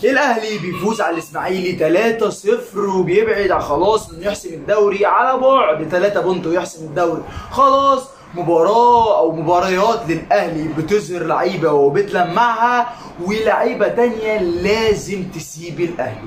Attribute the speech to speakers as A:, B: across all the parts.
A: الاهلي بيفوز على الاسماعيلي 3-0 وبيبعد خلاص انه يحسم الدوري على بعد 3 بونت ويحسم الدوري. خلاص مباراة او مباريات للاهلي بتظهر لعيبة وبتلمعها، ولعيبة تانية لازم تسيب الاهلي.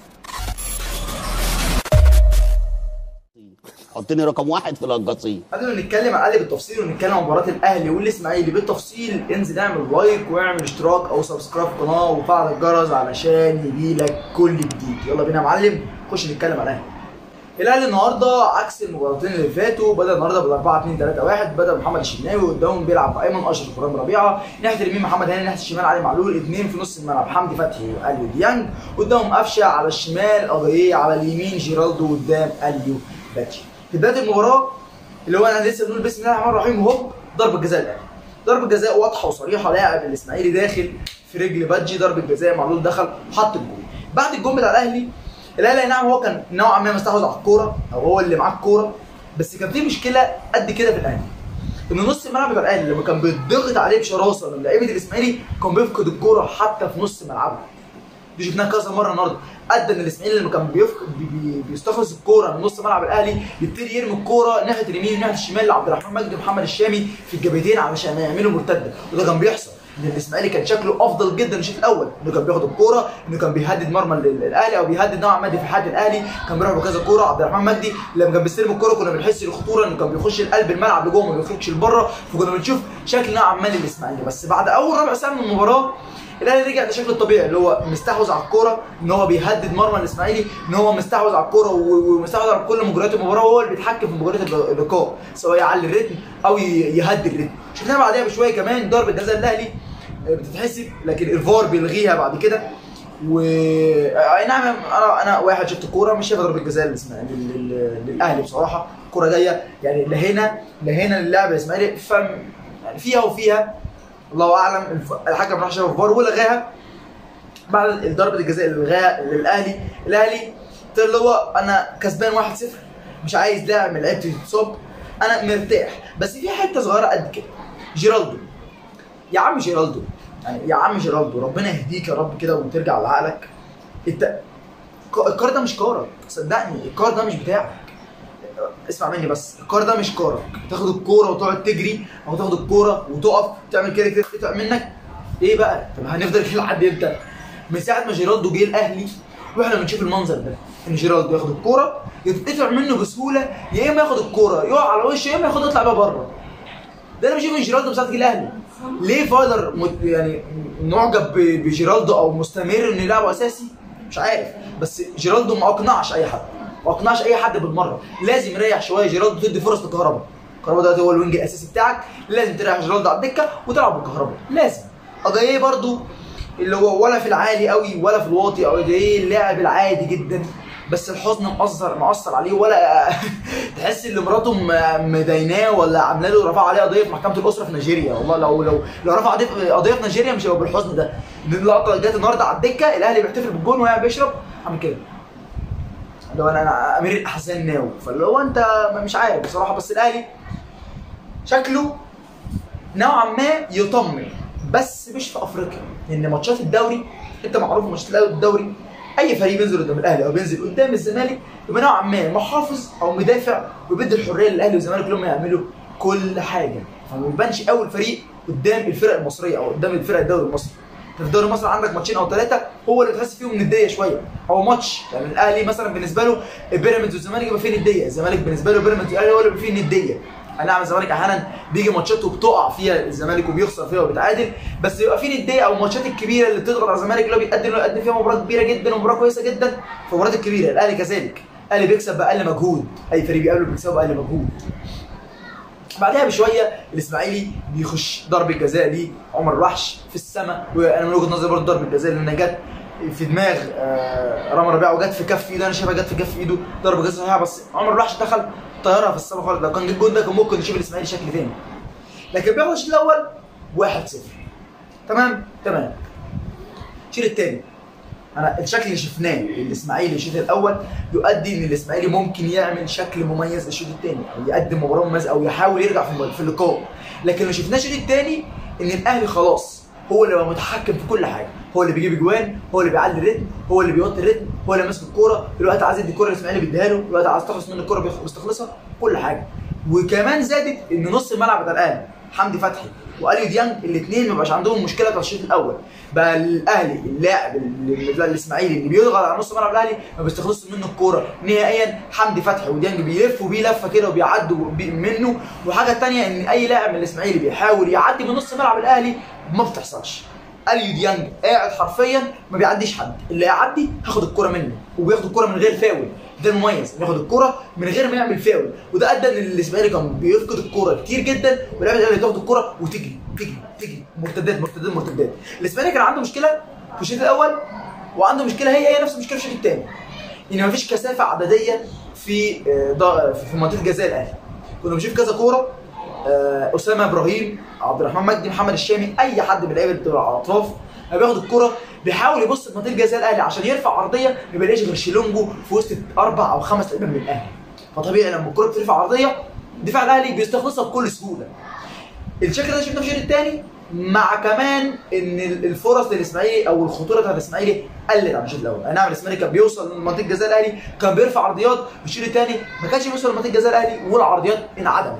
B: حطني رقم 1 في القصيم.
A: قبل ما نتكلم على الاهلي بالتفصيل ونتكلم عن مباراه الاهلي والاسماعيلي بالتفصيل، انزل اعمل لايك واعمل اشتراك او سبسكرايب في القناه وفعل الجرس علشان يجيلك كل جديد. يلا بينا يا معلم نخش نتكلم على الاهلي النهارده عكس المباراتين اللي فاتوا. بدا النهارده بال 4-2-3-1. بدا محمد الشناوي قدامهم بيلعب ايمن اشرف ورامي ربيعه، ناحيه اليمين محمد هاني، ناحيه الشمال علي معلول، اثنين في نص الملعب حمدي فتحي واليو ديانج، قدامهم قفشه على الشمال، اجاييه على اليمين، جيرالدو قدام اليو باتشي. في بدايه المباراه اللي هو انا لسه بنقول بسم الله الرحمن الرحيم وهوب ضربه جزاء الاهلي. ضربه جزاء واضحه وصريحه، لاعب الاسماعيلي داخل في رجل بادجي، ضربه جزاء، معلول دخل حط الجول. بعد الجول بتاع الاهلي نعم هو كان نوعا ما مستحوذ على الكوره او هو اللي معاه الكوره، بس كان في مشكله قد كده في الاهلي ان نص الملعب بتاع الاهلي لما كان بيتضغط عليه بشراسه من لعيبه الاسماعيلي كان بيفقد الكوره حتى في نص ملعبه. دي شفناها كذا مره النهارده، ادى ان الاسماعيلي لما كان بيستخلص الكوره من نص ملعب الاهلي يبتدي يرمي الكوره ناحيه اليمين وناحيه الشمال لعبد الرحمن مجدي ومحمد الشامي في الجبهتين علشان يعملوا مرتده، وده كان بيحصل. ان الاسماعيلي كان شكله افضل جدا الشوط الاول، انه كان بياخد الكوره، انه كان بيهدد مرمى الاهلي او بيهدد نوعا ما في حد الاهلي، كان بيروح بكذا كوره. عبد الرحمن مجدي لما كان بيستلم الكوره كنا بنحس الخطوره انه كان بيخش لقلب الملعب لجوه ما بيخرجش لبره، فكنا بنشوف شكل نوعا ما للاسماعيلي. بس بعد اول ربع ساعه من المباراه الاهلي رجع لشكله الطبيعي اللي هو مستحوذ على الكوره، ان هو بيهدد مرمى الاسماعيلي، ان هو مستحوذ على الكوره ومستحوذ على كل مجريات المباراه، وهو اللي بيتحكم في مجريات اللقاء سواء يعلي الريتم او يهدي الريتم. شفناها بعدها بشويه كمان ضربه جزاء الاهلي بتتحسب لكن الفار بيلغيها بعد كده. و اي نعم انا واحد شفت الكوره مش شايف ضربه جزاء للاهلي بصراحه. الكوره جايه يعني لا هنا للاعب الاسماعيلي يعني فيها وفيها الله اعلم. الحكم راح شاف الفار ولغاها بعد ضربه الجزاء اللي لغاها للاهلي. الاهلي اللي هو انا كسبان 1-0 مش عايز لاعب من لعيبتي يتصاب، انا مرتاح. بس في حته صغيره قد كده، جيرالدو يا عم جيرالدو، يعني يا عم جيرالدو ربنا يهديك يا رب كده وترجع لعقلك. انت الكار ده مش كارك، صدقني الكار ده مش بتاعك. اسمع مني بس، الكار ده مش كارك تاخد الكوره وتقعد تجري او تاخد الكوره وتقف تعمل كده تقطع منك. ايه بقى؟ طب هنفضل كده لحد امتى؟ من ساعه ما جيرالدو جه الاهلي واحنا بنشوف المنظر ده، ان جيرالدو ياخد الكوره يتقطع منه بسهوله، يا اما ياخد الكوره يقع على وشه، يا اما ياخد يطلع بيها بره. ده انا بشوف ان جيرالدو ساعه جه الاهلي ليه فايلر يعني معجب بجيرالدو او مستمر انه يلعبه اساسي مش عارف. بس جيرالدو ما اقنعش اي حد، ما اقنعش اي حد بالمره. لازم يريح شويه جيرالدو، تدي فرص لكهربا. كهربا دلوقتي هو الوينج الاساسي بتاعك، لازم تريح جيرالدو على الدكه وتلعب بالكهربا لازم. اجاييه برده اللي هو ولا في العالي قوي ولا في الواطي، او اجاييه اللاعب العادي جدا، بس الحزن مأثر عليه. ولا تحس ان مراته مديناه ولا عامله له رفع عليه قضيه في محكمه الاسره في نيجيريا. والله لو رفع قضيه في نيجيريا مش هيبقى بالحزن ده. اللقطه جت النهارده على الدكه، الاهلي بيحتفل بالجون وهو بيشرب عامل كده، اللي هو انا امير الاحزان ناو. فاللي هو انت مش عارف بصراحه. بس الاهلي شكله نوعا ما يطمن، بس مش في افريقيا، لان ماتشات الدوري انت معروف ماتشات الدوري اي فريق بينزل قدام الاهلي او بينزل قدام الزمالك يبقى نوعا ما محافظ او مدافع وبيدي الحريه للاهلي والزمالك اللي هم يعملوا كل حاجه، فما بيبانش قوي الفريق قدام الفرق المصريه او قدام الفرق الدوري المصري. في الدوري المصري عندك ماتشين او 3 هو اللي بتحس فيهم نديه شويه، او ماتش يعني الاهلي مثلا بالنسبه له بيراميدز والزمالك يبقى فيه نديه، الزمالك بالنسبه له بيراميدز والاهلي هو اللي بيبقى فيه نديه. نعم الزمالك احيانا بيجي ماتشات وبتقع فيها الزمالك وبيخسر فيها وبيتعادل، بس يبقى في نديه. او الماتشات الكبيره اللي بتضغط على الزمالك اللي هو بيقدم فيها مباراه كبيره جدا ومباراه كويسه جدا. في المباريات الكبيره الاهلي كذلك، الاهلي بيكسب باقل مجهود، اي فريق بيقابله بيكسبه باقل مجهود. بعدها بشويه الاسماعيلي بيخش ضربه جزاء ليه عمر الوحش في السماء، وانا من وجهه نظري برضه ضربه جزاء لانها جت في دماغ رامي ربيعه وجت في كف ايده. انا شايفها جت في كف ايده ضربه جزاء صحيحه، بس عمر الوحش دخل طيارها في السماء خالص. لو كان الجون ده كان ممكن نشوف الاسماعيلي شكل تاني، لكن بياخد الشوط الاول 1-0 تمام. الشوط الثاني انا الشكل اللي شفناه الاسماعيلي الشوط الاول يؤدي ان الاسماعيلي ممكن يعمل شكل مميز الشوط الثاني، او يقدم مباراه مميزه، او يحاول يرجع في اللقاء. لكن اللي شفناه الشوط الثاني ان الاهلي خلاص هو اللي بقى متحكم في كل حاجه. هو اللي بيجيب اجوان، هو اللي بيعلي الريتم، هو اللي بيوطي الريتم، هو اللي ماسك الكوره، دلوقتي عايز يدي الكوره لاسماعيلي بيديها له، دلوقتي عايز تخلص منه الكوره بيستخلصها، كل حاجه. وكمان زادت ان نص الملعب بتاع الاهلي حمدي فتحي واليو ديانج الاثنين ما بقاش عندهم مشكله في الشوط الاول، بقى الاهلي اللاعب الاسماعيلي اللي بيضغط على نص ملعب الاهلي ما بيستخلصش منه الكوره نهائيا. حمدي فتحي وديانج بيلفوا بيه لفه كده وبيعدوا منه. وحاجه ثانيه ان اي لاعب من الاسماعيلي بيحاول يعدي من نص ملعب الاهلي ما بتحصلش. اليو ديانج قاعد حرفيا ما بيعديش حد، اللي يعدي هاخد الكوره منه، وبياخد الكوره من غير فاول. ده المميز، بياخد الكوره من غير ما يعمل فاول، وده ادى ان الاسماعيلي كان بيفقد الكوره كتير جدا، واللعيبه الاهلي تاخد الكوره وتجري تجري تجري مرتدات مرتدات مرتدات. الاسماعيلي كان عنده مشكله في الشوط الاول، وعنده مشكله هي نفس المشكله في الشوط الثاني، ان مفيش كثافه عدديه في منطقه جزاء الاهلي. كنا بنشوف كذا كوره، اسامه ابراهيم، عبد الرحمن مجدي، محمد الشامي، اي حد من اللعيبه اللي على الاطراف بياخد الكوره بيحاول يبص في منطقه جزاء الاهلي عشان يرفع عرضيه، ما بيلاقيش غير شيلونجو في وسط 4 أو 5 لعيبه من الاهلي. فطبيعي لما الكوره بترفع عرضيه دفاع الاهلي بيستخلصها بكل سهوله. الشكل ده شفناه في الشوط الثاني، مع كمان ان الفرص للاسماعيلي او الخطوره بتاعت الاسماعيلي قلت عن الشوط الاول. اي نعم الاسماعيلي كان بيوصل لمنطقه جزاء الاهلي، كان بيرفع عرضيات، في الشوط الثاني ما كانش بيوصل لمنطقه جزاء الاهلي والعرضيات انعدمت.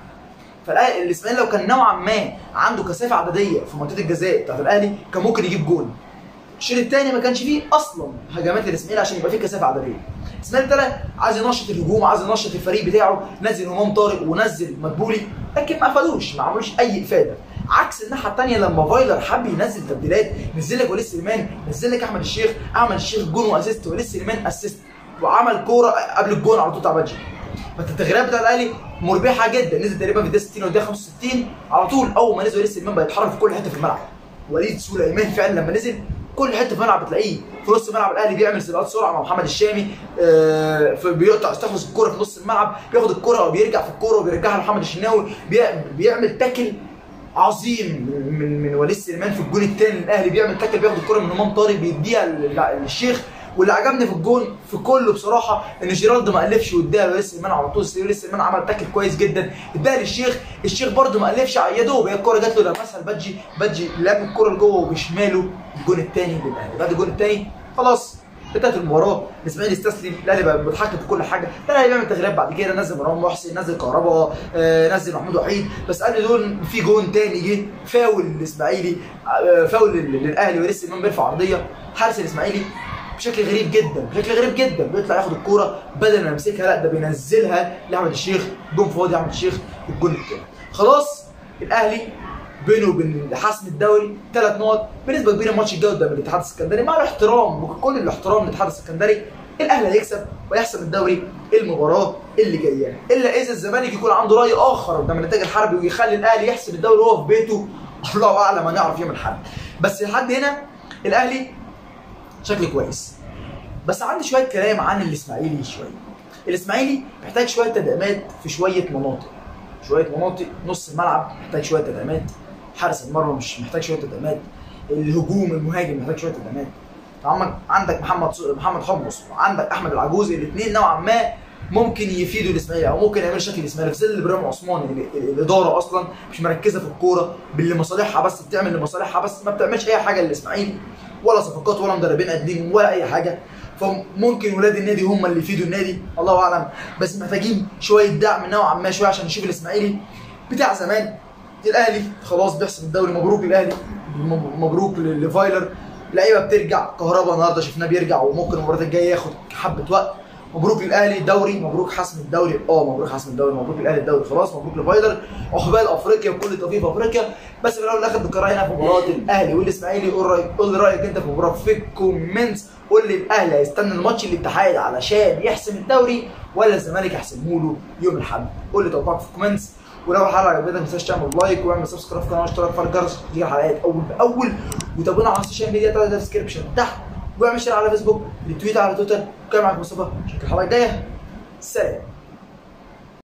A: فالاسماعيلي لو كان نوعا ما عنده كثافه عدديه في منطقه الجزاء بتاعت الاهلي كان ممكن يجيب جول. الشوط الثاني ما كانش فيه اصلا هجمات للاسماعيلي عشان يبقى فيه كثافه عدديه. الاسماعيلي ابتدى عايز ينشط الهجوم، عايز ينشط الفريق بتاعه، نزل همام طارق ونزل مدبولي، لكن ما افادوش، ما عملوش اي افاده. عكس الناحيه الثانيه لما فايلر حب ينزل تبديلات، نزل لك وليد سليمان، نزل لك احمد الشيخ، احمد الشيخ جون واسيست، وليد سليمان اسيست، وعمل كوره قبل الجون على طول بتاع بادجي. فالتغييرات بتاعت الاهلي مربحه جدا، نزل تقريبا في الدقيقه 60 والدقيقه 65 على طول. اول ما نزل وليد سليمان بقى يتحرك في كل حته في الملعب. وليد سليمان فعلا لما نزل كل حته في الملعب بتلاقيه في نص ملعب الاهلي بيعمل سرعات سرعه مع محمد الشامي، بيقطع يستخلص الكوره في نص الملعب، بياخد الكوره وبيرجع في الكوره وبيرجعها لمحمد الشناوي، بيعمل تاكل عظيم من وليد سليمان في الجون الثاني الاهلي، بيعمل تاكل، بياخد الكوره من همام طارق بيديها للشيخ. واللي عجبني في الجون في كله بصراحه ان جيرالدو ما الفش واداها لوليد سليمان على طول. وليد سليمان عمل تاكل كويس جدا، اداها للشيخ، الشيخ برده ما الفش، يا دوب هي الكوره جات له لمسها لبادجي، بادجي لم الكوره لجوه وبشماله الجون الثاني للاهلي. بعد الجون الثاني خلاص انتهت المباراه، الاسماعيلي استسلم، الاهلي بقى متحكم في كل حاجه. الاهلي بيعمل تغييرات بعد كده، نزل مروان محسن، نزل كهربا، نزل محمود وحيد، بس قال لي دول في جون ثاني جه فاول للاسماعيلي، فاول للاهلي، وليد سليمان بيرفع عرضيه، حارس الاسماعيلي بشكل غريب جدا، بشكل غريب جدا بيطلع ياخد الكوره بدل ما يمسكها، لا ده بينزلها لاحمد الشيخ، جون فاضي احمد الشيخ الجون الثاني. خلاص الاهلي بينه وبين حسم الدوري 3 نقط بنسبه كبيره. ماتش الجوله قدام الاتحاد السكندري مع الاحترام وكل الاحترام للاتحاد السكندري، الاهلي هيكسب ويحسم الدوري المباراه اللي جايه، الا اذا الزمالك يكون عنده راي اخر قدام النتائج الحربي ويخلي الاهلي يحسم الدوري وهو في بيته، الله اعلم هنعرف يوم الاحد. بس لحد هنا الاهلي شكل كويس. بس عندي شويه كلام عن الاسماعيلي. الاسماعيلي محتاج شويه تدعيمات في شويه مناطق، نص الملعب محتاج شويه تدعيمات، حارس المرمى مش محتاج شويه تدعيمات، الهجوم المهاجم محتاج شويه تدعيمات. عندك محمد حمص وعندك احمد العجوز، الاثنين نوعا ما ممكن يفيدوا الاسماعيلي او ممكن يعملوا شكل الاسماعيلي، في ظل ابراهيم عثمان الاداره اصلا مش مركزه في الكوره، باللي مصالحها بس بتعمل لمصالحها بس، ما بتعملش اي حاجه للاسماعيلي، ولا صفقات ولا مدربين قادمين ولا اي حاجه. فممكن ولاد النادي هم اللي يفيدوا النادي، الله اعلم. بس محتاجين شويه دعم نوعا ما شويه عشان نشوف الاسماعيلي بتاع زمان. الاهلي خلاص بيحسم الدوري، مبروك للاهلي، مبروك لفايلر. لعيبه بترجع، كهربا النهارده شفناه بيرجع وممكن المباراه الجايه ياخد حبه وقت. مبروك للاهلي دوري، مبروك حسم الدوري، مبروك حسم الدوري، مبروك للاهلي الدوري خلاص، مبروك لفايلر، عقبال افريقيا وكل التوفيق في افريقيا. بس في الاول والاخر بنكرر هنا في مباراه الاهلي والاسماعيلي. قول لي رايك انت في المباراه في الكومنتس، قول لي الاهلي هيستنى الماتش الاتحاد علشان يحسم الدوري ولا الزمالك يحسمه له يوم الاحد؟ قول لي توقعك في الكومنتس. ولو الحلقه عجبتك ما تنساش تعمل لايك واعمل سبسكرايب في القناه واشتراك في الجرس عشان تيجي الحلقات اول باول، وتابعونا على السوشيال ميديا تحت الديسكربشن تحت، واعمل شير على فيسبوك، ريتويت على تويتر. كان معاك مصطفى، اشوفك الحلقه الجايه، سلام.